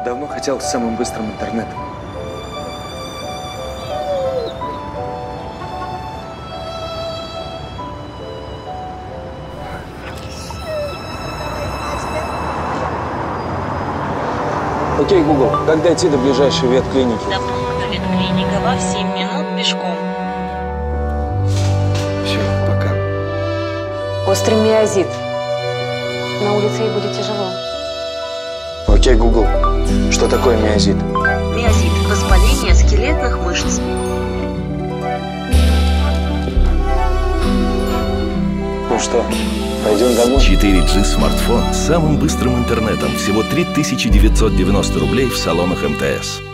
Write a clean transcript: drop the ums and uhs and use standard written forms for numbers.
Давно хотел с самым быстрым интернетом. Окей, Google, как дойти до ближайшей ветклиники? До пункта ветклиника 7 минут пешком. Все, пока. Острый миозит. На улице ей будет тяжело. Окей, Google, что такое миозит? Миозит – воспаление скелетных мышц. Ну что, пойдем домой? 4G смартфон с самым быстрым интернетом. Всего 3990 рублей в салонах МТС.